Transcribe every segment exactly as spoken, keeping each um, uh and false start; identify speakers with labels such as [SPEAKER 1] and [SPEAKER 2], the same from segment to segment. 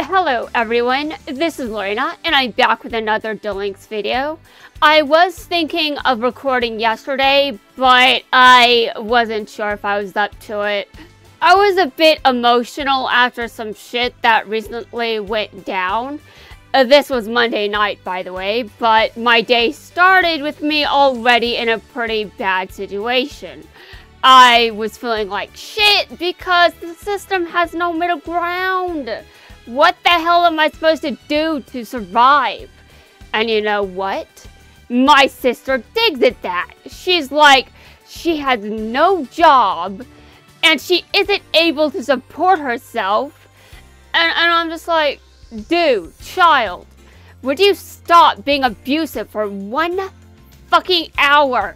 [SPEAKER 1] Hello everyone, this is Lorena, and I'm back with another Duels video. I was thinking of recording yesterday, but I wasn't sure if I was up to it. I was a bit emotional after some shit that recently went down. Uh, this was Monday night, by the way, but my day started with me already in a pretty bad situation. I was feeling like shit because the system has no middle ground. What the hell am I supposed to do to survive? And you know what? My sister digs at that. She's like, she has no job and she isn't able to support herself. And, and I'm just like, dude, child, would you stop being abusive for one fucking hour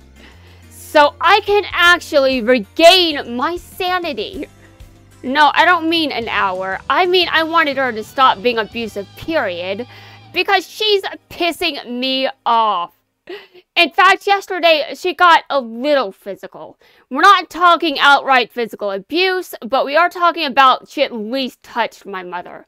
[SPEAKER 1] so I can actually regain my sanity? No, I don't mean an hour. I mean, I wanted her to stop being abusive, period. Because she's pissing me off. In fact, yesterday, she got a little physical. We're not talking outright physical abuse, but we are talking about she at least touched my mother.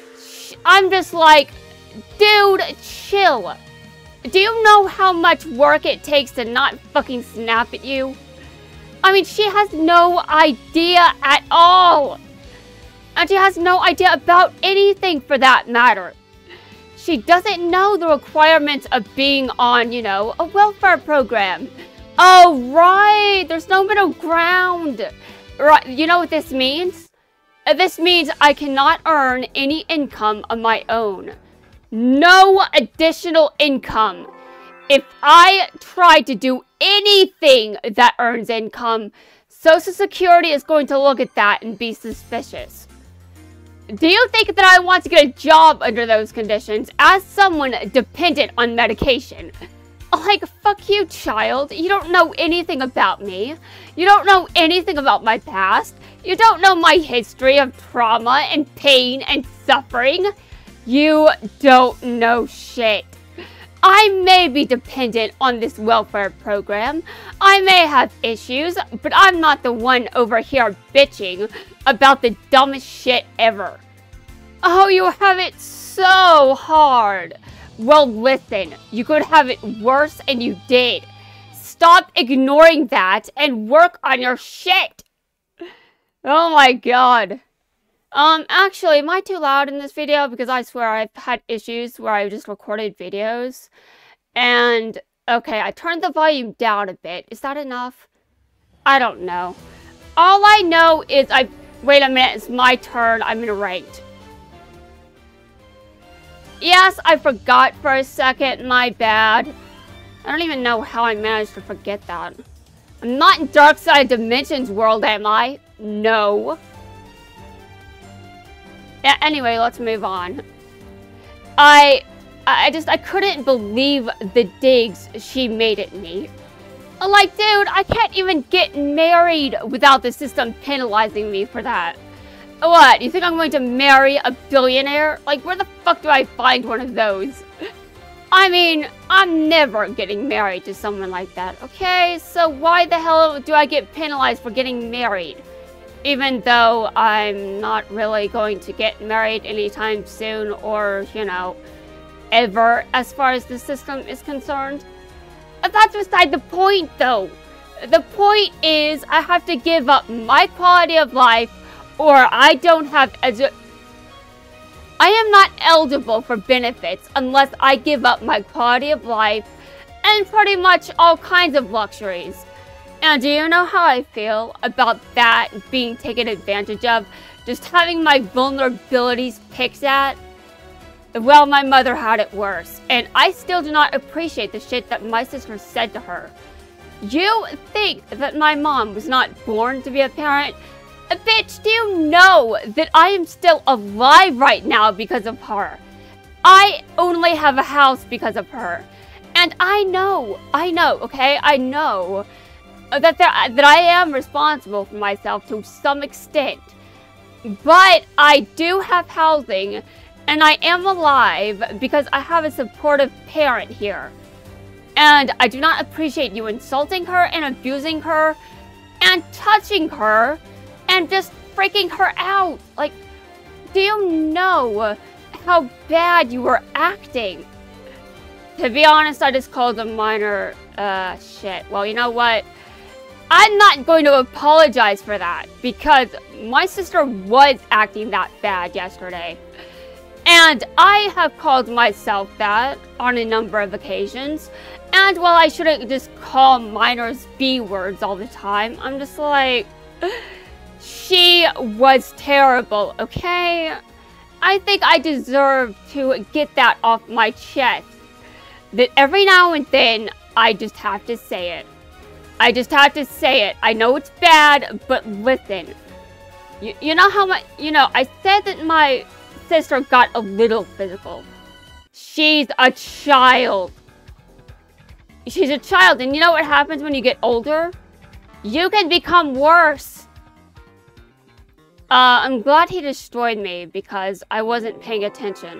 [SPEAKER 1] I'm just like, dude, chill. Do you know how much work it takes to not fucking snap at you? I mean, she has no idea at all. And she has no idea about anything for that matter. She doesn't know the requirements of being on, you know, a welfare program. Oh, right. There's no middle ground. Right. You know what this means? Uh, this means I cannot earn any income of my own. No additional income. If I try to do anything that earns income, Social Security is going to look at that and be suspicious. Do you think that I want to get a job under those conditions as someone dependent on medication? Like, fuck you, child. You don't know anything about me. You don't know anything about my past. You don't know my history of trauma and pain and suffering. You don't know shit. I may be dependent on this welfare program. I may have issues, but I'm not the one over here bitching about the dumbest shit ever. Oh, you have it so hard. Well, listen, you could have it worse and you did. Stop ignoring that and work on your shit. Oh my god. Um, actually, am I too loud in this video? Because I swear I've had issues where I just recorded videos. And, okay, I turned the volume down a bit. Is that enough? I don't know. All I know is I... Wait a minute, it's my turn. I'm in ranked. Yes, I forgot for a second. My bad. I don't even know how I managed to forget that. I'm not in Dark Side Dimensions world, am I? No. Yeah, anyway, let's move on. I, I just, I couldn't believe the digs she made at me. Like, dude, I can't even get married without the system penalizing me for that. What, you think I'm going to marry a billionaire? Like, where the fuck do I find one of those? I mean, I'm never getting married to someone like that, okay? So why the hell do I get penalized for getting married? Even though I'm not really going to get married anytime soon or, you know, ever as far as the system is concerned. That's beside the point, though. The point is I have to give up my quality of life or I don't have... as a I am not eligible for benefits unless I give up my quality of life and pretty much all kinds of luxuries. And do you know how I feel about that being taken advantage of? Just having my vulnerabilities picked at? Well, my mother had it worse. And I still do not appreciate the shit that my sister said to her. You think that my mom was not born to be a parent? Bitch, do you know that I am still alive right now because of her? I only have a house because of her. And I know, I know, okay? I know that there, that I am responsible for myself to some extent. But I do have housing, and I am alive because I have a supportive parent here. And I do not appreciate you insulting her and abusing her and touching her and just freaking her out. Like, do you know how bad you were acting. To be honest, I just called a minor, uh, shit. Well, you know what? I'm not going to apologize for that, because my sister was acting that bad yesterday. And I have called myself that on a number of occasions. And while I shouldn't just call minors B words all the time, I'm just like, she was terrible, okay? I think I deserve to get that off my chest. That every now and then, I just have to say it. I just have to say it. I know it's bad, but listen. You, you know how much, you know, I said that my sister got a little physical. She's a child. She's a child, and you know what happens when you get older? You can become worse. Uh, I'm glad he destroyed me because I wasn't paying attention.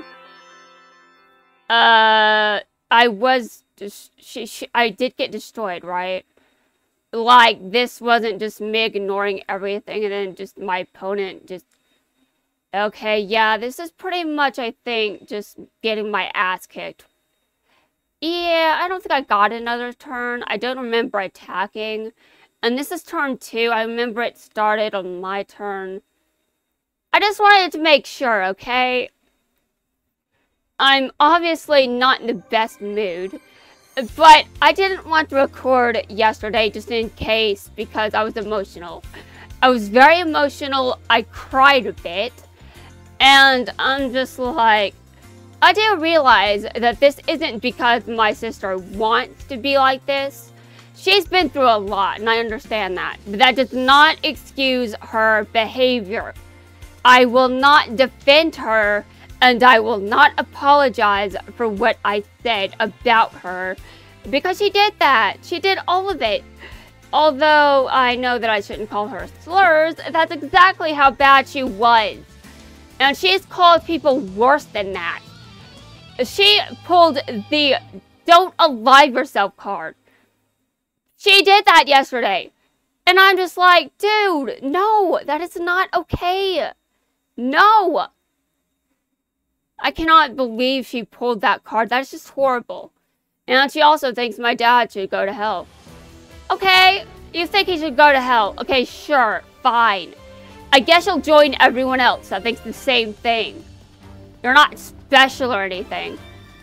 [SPEAKER 1] Uh, I was just, she, she, I did get destroyed, right? Like, this wasn't just me ignoring everything and then just my opponent just... Okay, yeah, this is pretty much, I think, just getting my ass kicked. Yeah, I don't think I got another turn. I don't remember attacking. And this is turn two. I remember it started on my turn. I just wanted to make sure, okay? I'm obviously not in the best mood. But I didn't want to record yesterday just in case because I was emotional. I was very emotional. I cried a bit. And I'm just like, I do realize that this isn't because my sister wants to be like this. She's been through a lot, and I understand that. But that does not excuse her behavior. I will not defend her, and I will not apologize for what I said about her. Because she did that. She did all of it. Although I know that I shouldn't call her slurs, that's exactly how bad she was. And she's called people worse than that. She pulled the don't alive yourself card. She did that yesterday. And I'm just like, dude, no, that is not okay. No. I cannot believe she pulled that card. That is just horrible. And she also thinks my dad should go to hell. Okay, you think he should go to hell. Okay, sure, fine. I guess you'll join everyone else that thinks the same thing. You're not special or anything.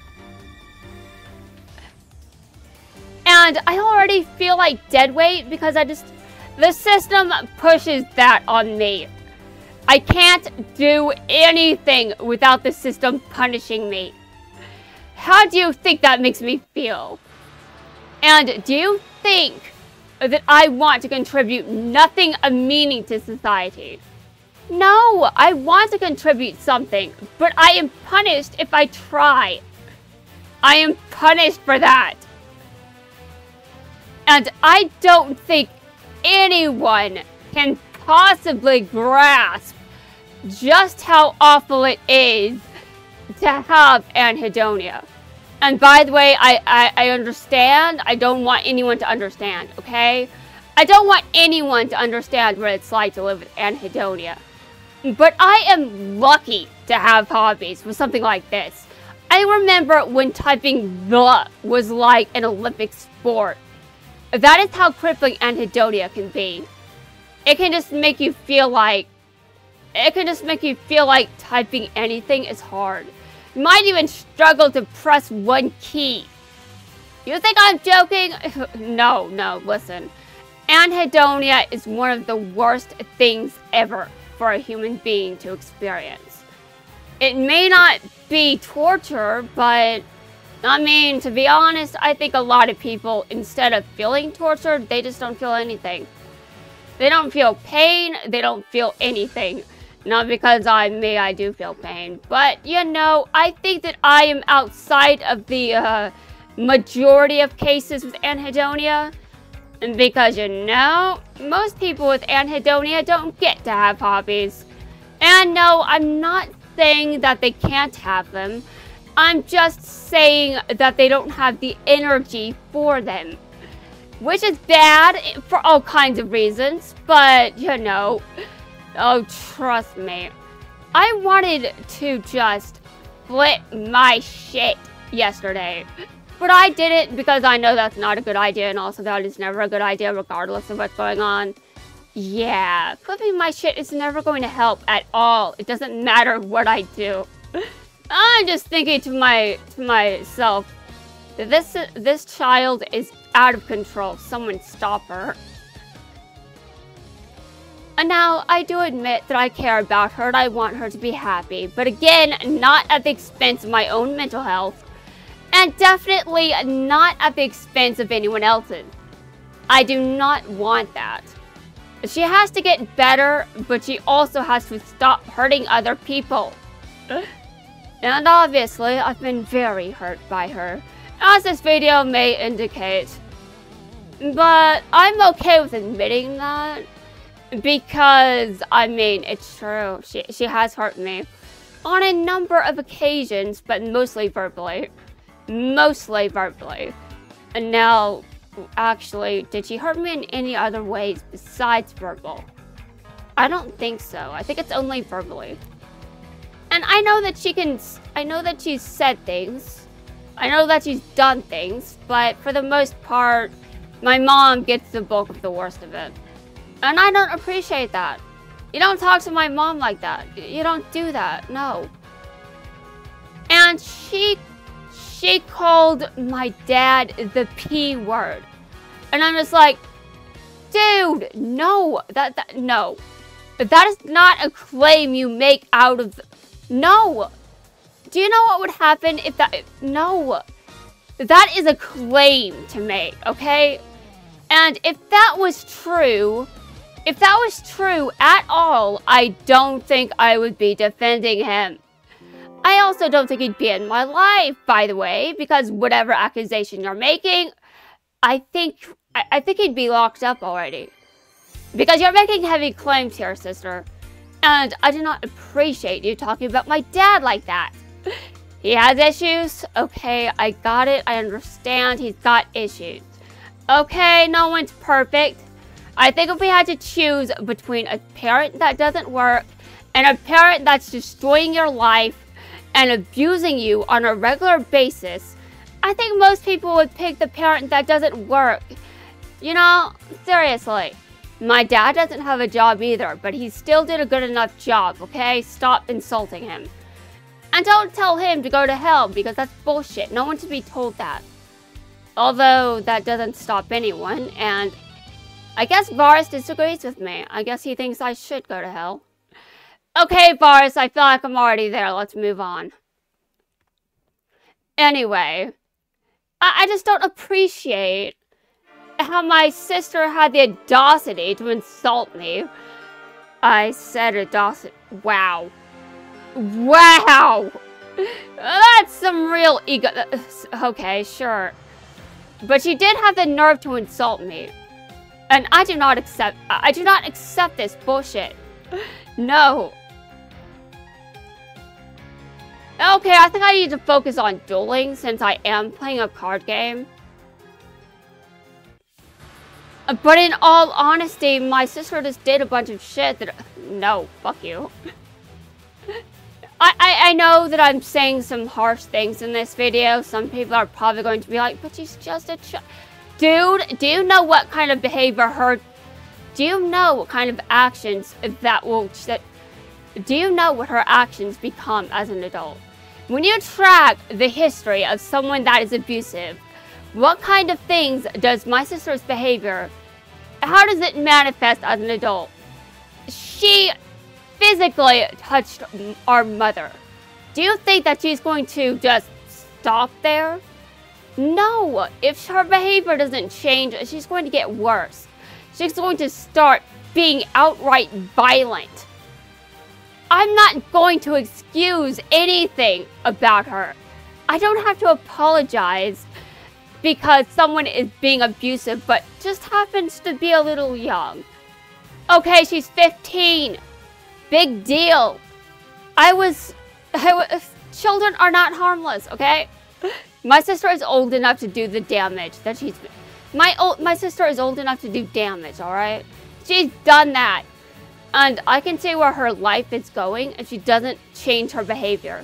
[SPEAKER 1] And I already feel like dead weight because I just... The system pushes that on me. I can't do anything without the system punishing me. How do you think that makes me feel? And do you think that I want to contribute nothing of meaning to society? No, I want to contribute something, but I am punished if I try. I am punished for that. And I don't think anyone can possibly grasp just how awful it is to have anhedonia. And by the way, I, I, I understand. I don't want anyone to understand, okay? I don't want anyone to understand what it's like to live with anhedonia. But I am lucky to have hobbies with something like this. I remember when typing the was like an Olympic sport. That is how crippling anhedonia can be. It can just make you feel like... It can just make you feel like typing anything is hard. You might even struggle to press one key. You think I'm joking? No, no, listen. Anhedonia is one of the worst things ever for a human being to experience. It may not be torture, but... I mean, to be honest, I think a lot of people, instead of feeling tortured, they just don't feel anything. They don't feel pain, they don't feel anything. Not because I'm me, I do feel pain. But, you know, I think that I am outside of the uh, majority of cases with anhedonia. And because, you know, most people with anhedonia don't get to have hobbies. And no, I'm not saying that they can't have them. I'm just saying that they don't have the energy for them. Which is bad for all kinds of reasons. But, you know... Oh, trust me. I wanted to just flip my shit yesterday. But I did it because I know that's not a good idea, and also that is never a good idea regardless of what's going on. Yeah, flipping my shit is never going to help at all. It doesn't matter what I do. I'm just thinking to my to myself, this this child is out of control. Someone stop her. And now, I do admit that I care about her and I want her to be happy. But again, not at the expense of my own mental health. And definitely not at the expense of anyone else's. I do not want that. She has to get better, but she also has to stop hurting other people. And obviously, I've been very hurt by her, as this video may indicate. But I'm okay with admitting that, because, I mean, it's true. She, she has hurt me on a number of occasions, but mostly verbally. Mostly verbally. And now, actually, did she hurt me in any other ways besides verbal? I don't think so. I think it's only verbally. And I know that she can, I know that she's said things. I know that she's done things, but for the most part, my mom gets the bulk of the worst of it. And I don't appreciate that. You don't talk to my mom like that. You don't do that, no. And she, she called my dad the P word. And I'm just like, dude, no, that, that, no. That is not a claim you make out of, no. Do you know what would happen if that, no. That is a claim to make, okay? And if that was true, if that was true at all, I don't think I would be defending him. I also don't think he'd be in my life, by the way, because whatever accusation you're making, I think, I, I think he'd be locked up already. Because you're making heavy claims here, sister. And I do not appreciate you talking about my dad like that. He has issues. Okay, I got it. I understand he's got issues. Okay, no one's perfect. I think if we had to choose between a parent that doesn't work and a parent that's destroying your life and abusing you on a regular basis, I think most people would pick the parent that doesn't work. You know, seriously. My dad doesn't have a job either, but he still did a good enough job, okay? Stop insulting him. And don't tell him to go to hell, because that's bullshit. No one should be told that. Although, that doesn't stop anyone, and I guess Varis disagrees with me. I guess he thinks I should go to hell. Okay, Varis, I feel like I'm already there. Let's move on. Anyway, I, I just don't appreciate how my sister had the audacity to insult me. I said audacity. Wow. Wow! That's some real ego. Okay, sure. But she did have the nerve to insult me. And I do not accept, I do not accept this bullshit. No. Okay, I think I need to focus on dueling since I am playing a card game. But in all honesty, my sister just did a bunch of shit that... No, fuck you. I, I, I know that I'm saying some harsh things in this video. Some people are probably going to be like, but she's just a ch... Dude, do you know what kind of behavior her... Do you know what kind of actions that will... That, do you know what her actions become as an adult? When you track the history of someone that is abusive, what kind of things does my sister's behavior... How does it manifest as an adult? She physically touched our mother. Do you think that she's going to just stop there? No. If her behavior doesn't change, she's going to get worse. She's going to start being outright violent. I'm not going to excuse anything about her. I don't have to apologize because someone is being abusive, but just happens to be a little young. Okay, she's fifteen. Big deal. I was, I was... Children are not harmless, okay? My sister is old enough to do the damage that she's... My, old, my sister is old enough to do damage, alright? She's done that. And I can see where her life is going if she doesn't change her behavior.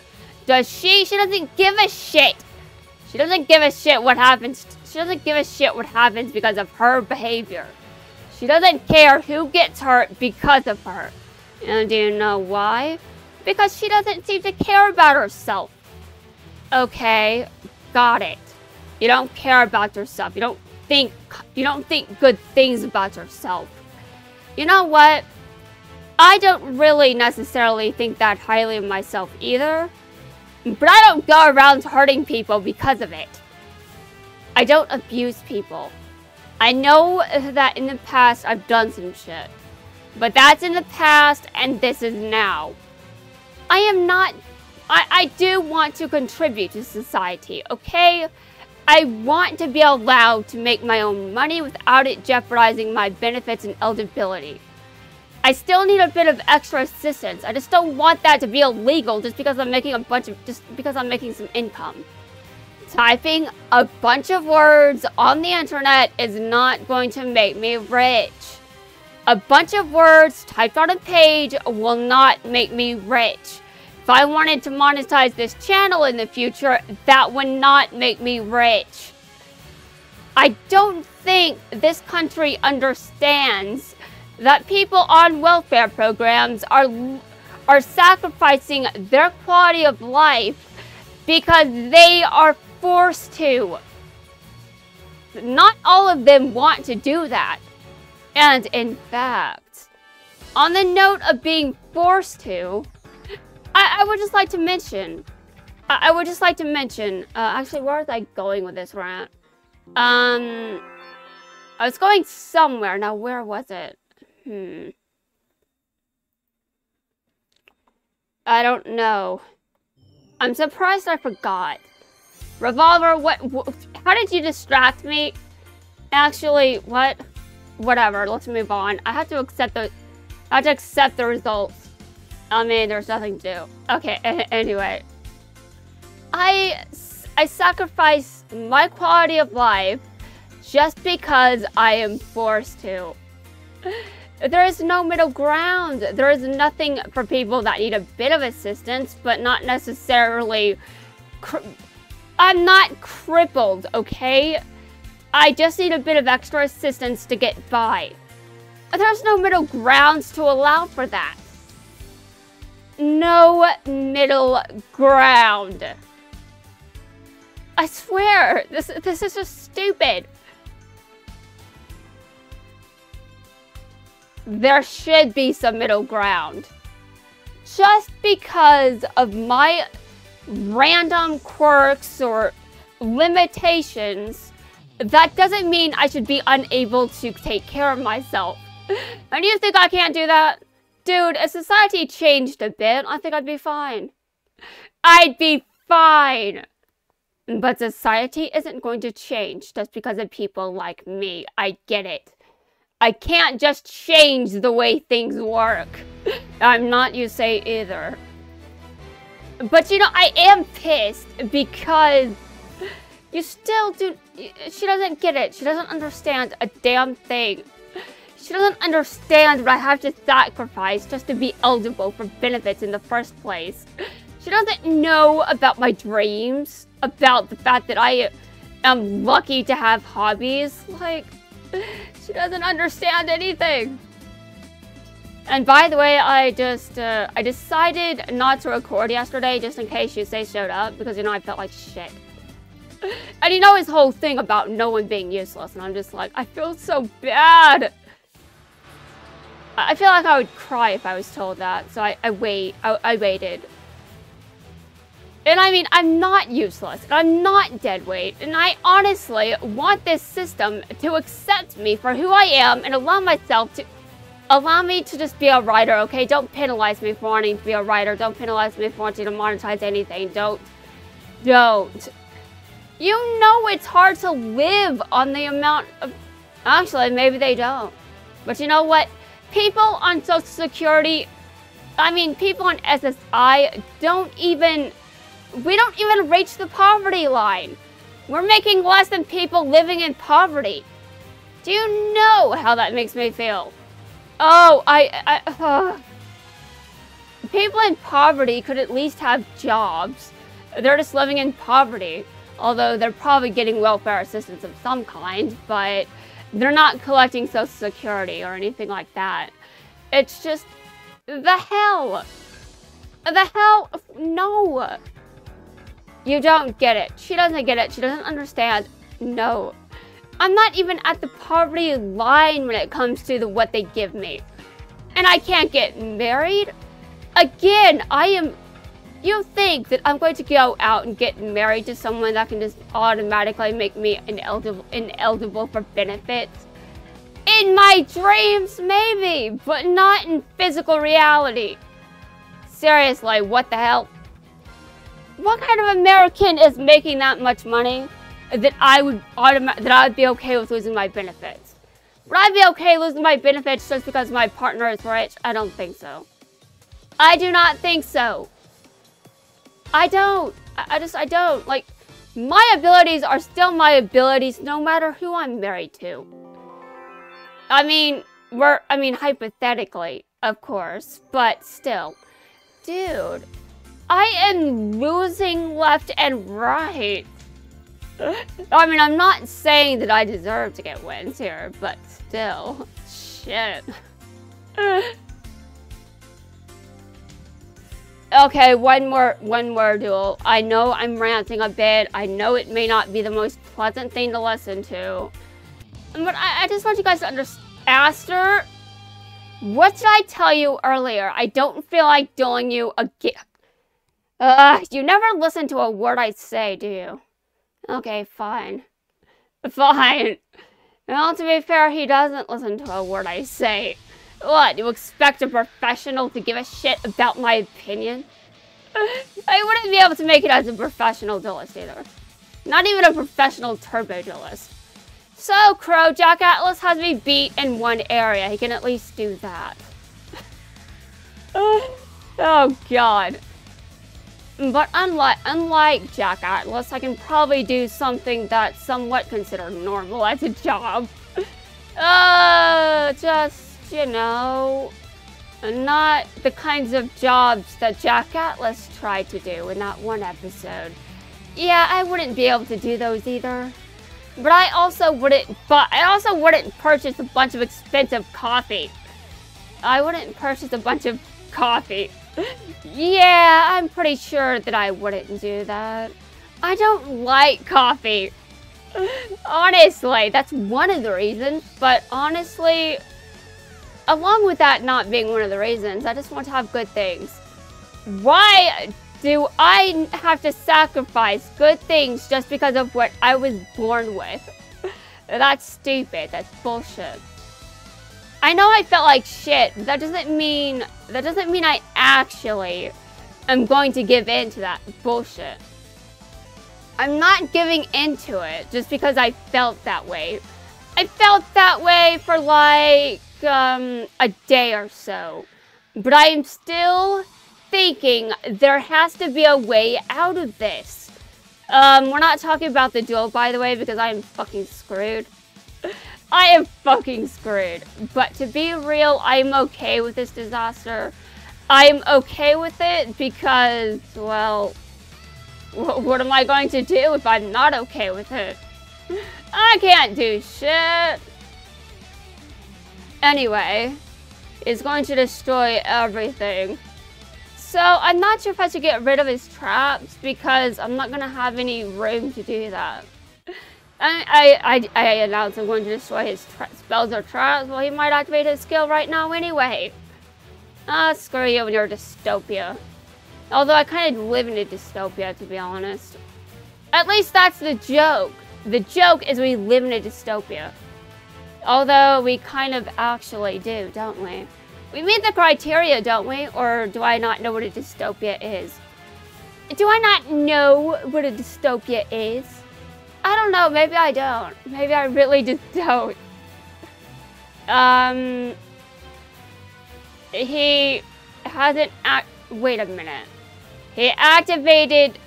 [SPEAKER 1] Does she? She doesn't give a shit. She doesn't give a shit what happens. She doesn't give a shit what happens because of her behavior. She doesn't care who gets hurt because of her. And do you know why? Because she doesn't seem to care about herself. Okay, got it. You don't care about yourself. You don't think you don't think good things about yourself. You know what? I don't really necessarily think that highly of myself either. But I don't go around hurting people because of it. I don't abuse people. I know that in the past I've done some shit. But that's in the past and this is now. I am not... I, I do want to contribute to society, okay? I want to be allowed to make my own money without it jeopardizing my benefits and eligibility. I still need a bit of extra assistance. I just don't want that to be illegal just because I'm making a bunch of... just because I'm making some income. Typing a bunch of words on the internet is not going to make me rich. A bunch of words typed on a page will not make me rich. If I wanted to monetize this channel in the future, that would not make me rich. I don't think this country understands that people on welfare programs are, are sacrificing their quality of life because they are forced to. Not all of them want to do that. And in fact, on the note of being forced to, I, I would just like to mention, I, I would just like to mention, uh, actually, where was I going with this rant? Um, I was going somewhere. Now, where was it? Hmm. I don't know. I'm surprised I forgot. Revolver, what, what, how did you distract me? Actually, what? Whatever, let's move on. I have to accept the, I have to accept the results. I mean, there's nothing to do. Okay, anyway. I, I sacrifice my quality of life just because I am forced to. There is no middle ground. There is nothing for people that need a bit of assistance, but not necessarily... I'm not crippled, okay? I just need a bit of extra assistance to get by. There's no middle grounds to allow for that. No middle ground. I swear, this, this is just stupid. There should be some middle ground. Just because of my random quirks or limitations, that doesn't mean I should be unable to take care of myself. And you think I can't do that? Dude, if society changed a bit, I think I'd be fine. I'd be fine. But society isn't going to change just because of people like me. I get it. I can't just change the way things work. I'm not you say either. But you know, I am pissed because you still do... She doesn't get it. She doesn't understand a damn thing. She doesn't understand what I have to sacrifice just to be eligible for benefits in the first place. She doesn't know about my dreams, about the fact that I am lucky to have hobbies. Like, she doesn't understand anything. And by the way, I just, uh, I decided not to record yesterday just in case Yusei showed up because, you know, I felt like shit. And you know his whole thing about no one being useless, and I'm just like, I feel so bad. I feel like I would cry if I was told that, so I, I wait, I, I waited. And I mean, I'm not useless, and I'm not dead weight, and I honestly want this system to accept me for who I am and allow myself to, allow me to just be a writer, okay? Don't penalize me for wanting to be a writer. Don't penalize me for wanting to monetize anything. Don't, don't. You know it's hard to live on the amount of... Actually, maybe they don't. But you know what? People on Social Security... I mean, people on S S I don't even... We don't even reach the poverty line. We're making less than people living in poverty. Do you know how that makes me feel? Oh, I... I uh, people in poverty could at least have jobs. They're just living in poverty. Although they're probably getting welfare assistance of some kind, but they're not collecting Social Security or anything like that. It's just, the hell? The hell? No. You don't get it. She doesn't get it. She doesn't understand. No. I'm not even at the poverty line when it comes to the what they give me. And I can't get married? Again, I am... You think that I'm going to go out and get married to someone that can just automatically make me ineligible, ineligible for benefits? In my dreams, maybe, but not in physical reality. Seriously, what the hell? What kind of American is making that much money that I would automa- that I would be okay with losing my benefits? Would I be okay losing my benefits just because my partner is rich? I don't think so. I do not think so. I don't. I just, I don't. Like, my abilities are still my abilities no matter who I'm married to. I mean, we're, I mean, hypothetically, of course, but still. Dude, I am losing left and right. I mean, I'm not saying that I deserve to get wins here, but still. Shit. Okay, one more, one more duel. I know I'm ranting a bit. I know it may not be the most pleasant thing to listen to. But I, I just want you guys to understand. Aster, what did I tell you earlier? I don't feel like dueling you again. Uh, you never listen to a word I say, do you? Okay, fine. Fine. Well, to be fair, he doesn't listen to a word I say. What, you expect a professional to give a shit about my opinion? I wouldn't be able to make it as a professional duelist either. Not even a professional turbo duelist. So, Crow, Jack Atlas has me beat in one area. He can at least do that. Oh, God. But unlike, unlike Jack Atlas, I can probably do something that's somewhat considered normal as a job. Uh, just... You know, not the kinds of jobs that Jack Atlas tried to do in that one episode. Yeah, I wouldn't be able to do those either. But I also wouldn't, but I also wouldn't purchase a bunch of expensive coffee. I wouldn't purchase a bunch of coffee. Yeah, I'm pretty sure that I wouldn't do that. I don't like coffee. Honestly, that's one of the reasons, but honestly... Along with that not being one of the reasons, I just want to have good things. Why do I have to sacrifice good things just because of what I was born with? That's stupid. That's bullshit. I know I felt like shit, but that doesn't mean that doesn't mean I actually am going to give in to that bullshit. I'm not giving into it just because I felt that way. I felt that way for like um, a day or so, but I am still thinking there has to be a way out of this. Um, we're not talking about the duel, by the way, because I am fucking screwed. I am fucking screwed. But to be real, I'm okay with this disaster. I'm okay with it because, well, wh what am I going to do if I'm not okay with it? I can't do shit. Anyway, it's going to destroy everything. So, I'm not sure if I should get rid of his traps because I'm not going to have any room to do that. I, I, I, I announced I'm going to destroy his tra spells or traps. Well, he might activate his skill right now anyway. Ah, screw you and your dystopia. Although I kind of live in a dystopia, to be honest. At least that's the joke. The joke is we live in a dystopia. Although we kind of actually do, don't we? We meet the criteria, don't we? Or do I not know what a dystopia is? Do I not know what a dystopia is? I don't know. Maybe I don't. Maybe I really just don't. Um... He hasn't act- wait a minute. He activated...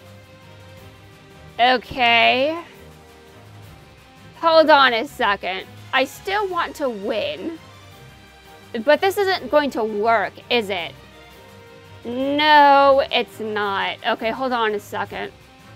[SPEAKER 1] Okay. Hold on a second. I still want to win. But this isn't going to work, is it? No, it's not. Okay, hold on a second.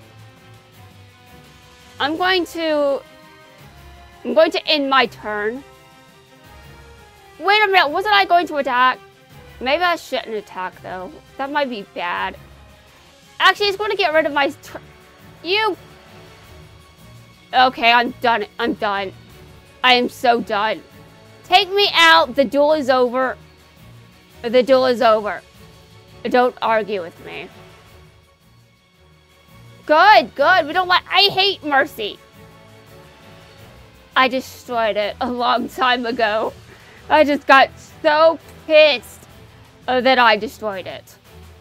[SPEAKER 1] I'm going to... I'm going to end my turn. Wait a minute, wasn't I going to attack? Maybe I shouldn't attack, though. That might be bad. Actually, it's going to get rid of my... You... Okay, I'm done. I'm done. I am so done. Take me out. The duel is over. The duel is over. Don't argue with me. Good, good. We don't want... I hate Mercy. I destroyed it a long time ago. I just got so pissed that I destroyed it.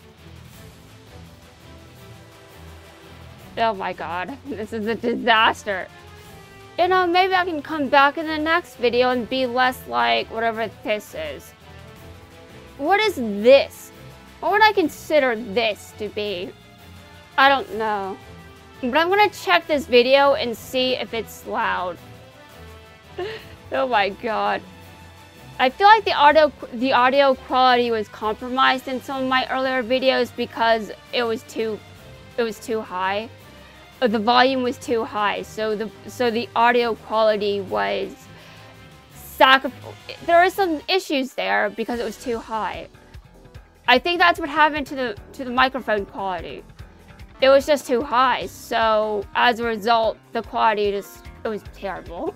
[SPEAKER 1] Oh my god. This is a disaster. You know, maybe I can come back in the next video and be less like whatever this is. What is this? What would I consider this to be? I don't know. But I'm gonna check this video and see if it's loud. Oh my god. I feel like the audio the audio quality was compromised in some of my earlier videos because it was too it was too high. The volume was too high, so the so the audio quality was sacri- there are some issues there because it was too high. I think that's what happened to the to the microphone quality. It was just too high, so as a result, the quality just it was terrible.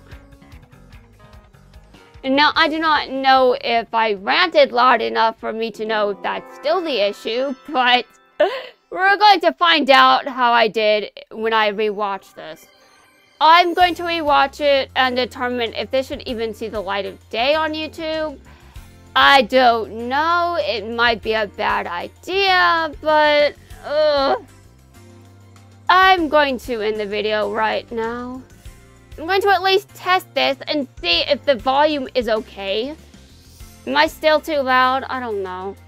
[SPEAKER 1] And now I do not know if I ranted loud enough for me to know if that's still the issue, but we're going to find out how I did when I rewatch this. I'm going to rewatch it and determine if this should even see the light of day on YouTube. I don't know. It might be a bad idea, but ugh. I'm going to end the video right now. I'm going to at least test this and see if the volume is okay. Am I still too loud? I don't know.